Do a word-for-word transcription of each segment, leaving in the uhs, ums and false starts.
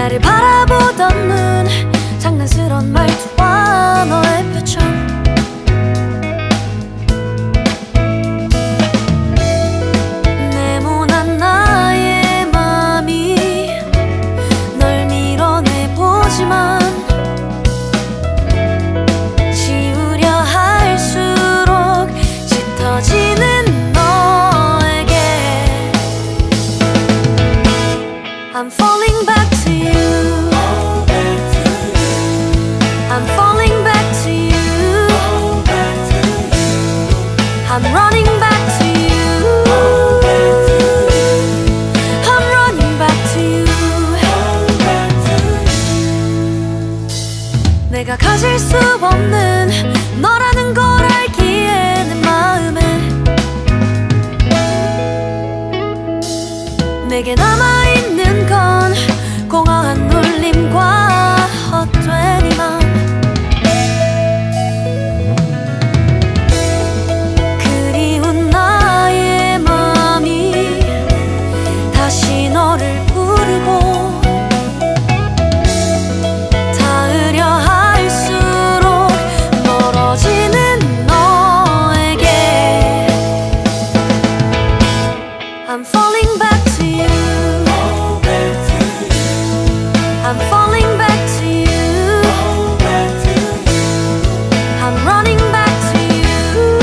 나를 바라보던 눈, 장난스런 말투와 너의 표정, 네모난 나의 맘이 널 밀어내보지만 지우려 할수록 짙어지는 너에게 I'm falling back to you. I'm falling back to you. I'm running back to you. I'm running back to you. 내가 가질 수 없는 너라는 걸 알기에 내 마음에 내게 남아있는 건 공허한 울림과 헛된 이 맘. 그리운 나의 맘이 다시 너를 부르고 닿으려 할수록 멀어지는 너에게 I'm falling back to you. I'm falling back to you. I'm running back to you.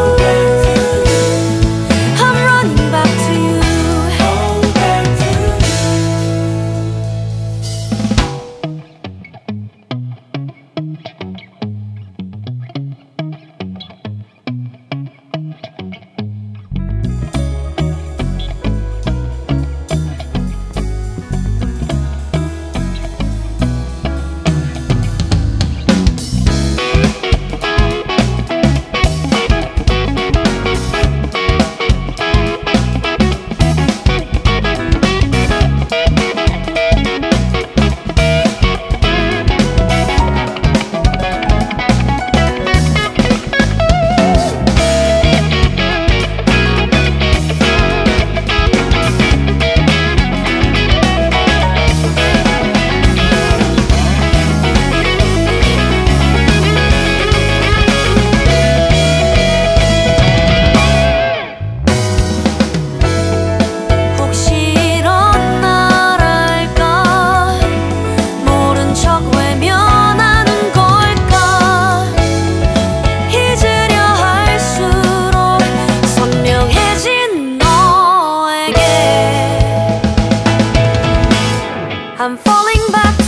I'm running back to you. I'm falling back